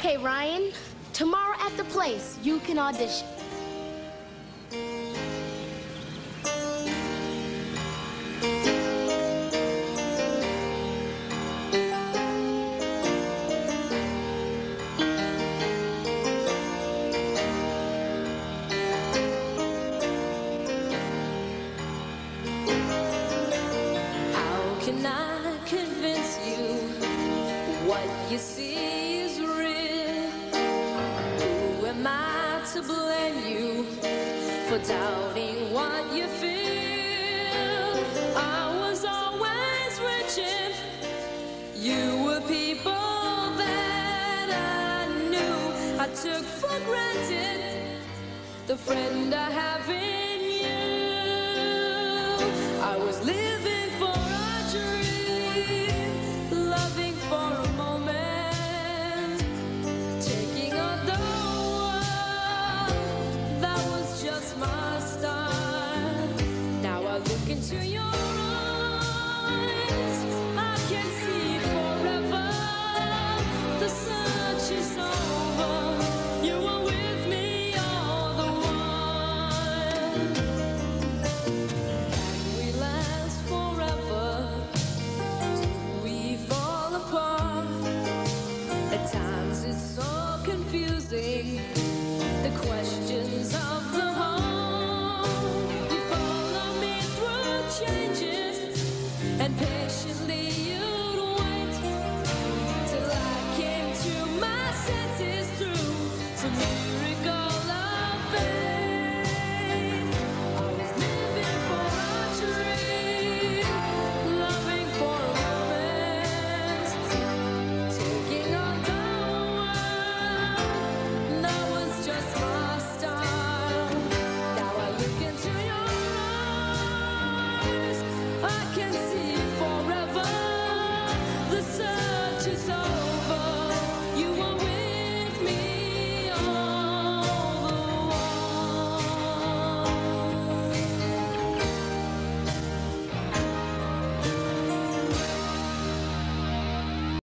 Okay, Ryan. Tomorrow at the place, you can audition. How can I convince you what you see is real? Who am I to blame you for doubting what you feel? I was always reaching. You were people that I knew. I took for granted the friend I have in you. I was living